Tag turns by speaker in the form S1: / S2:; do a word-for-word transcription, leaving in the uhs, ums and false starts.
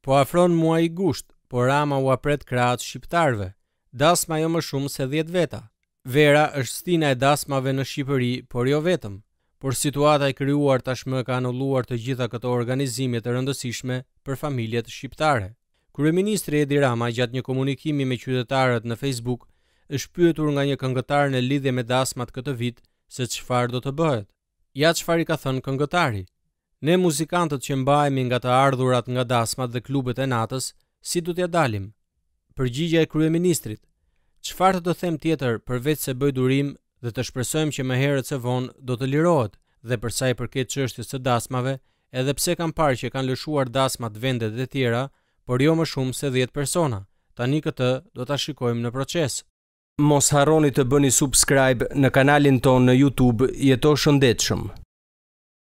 S1: Po afron muaji i gusht, por Rama u apret krahët shqiptarëve. Dasma jo më shumë se dhjetë veta. Vera është stina e dasmave në Shqipëri, por jo vetëm. Por situata e krijuar tashmë ka anulluar të gjitha këto organizime të rëndësishme për familjet shqiptare. Kryeministri Edi Rama, gjatë një komunikimi me qytetarët në Facebook, është pyetur nga një këngëtar në lidhje me dasmat këtë vit se çfarë do të bëhet. Ja çfarë i ka thënë këngëtari: "Ne muzikantët që mbahemi nga të ardhurat nga dasmat dhe klubet e natës, si do t'ja dalim?" Përgjigja e kryeministrit: "Çfarë të them tjetër përveç se bëj durim dhe të shpresojmë që më herët se vonë do të lirohet." Dhe për sa i përket çështjes së dasmave, edhe pse kam parë që kanë lëshuar dasmat vendet e tjera, por jo më shumë se dhjetë persona. Tani këtë do ta shikojmë në proces. Mos harroni të bëni subscribe në kanalin ton në YouTube Jeto Shëndetshëm.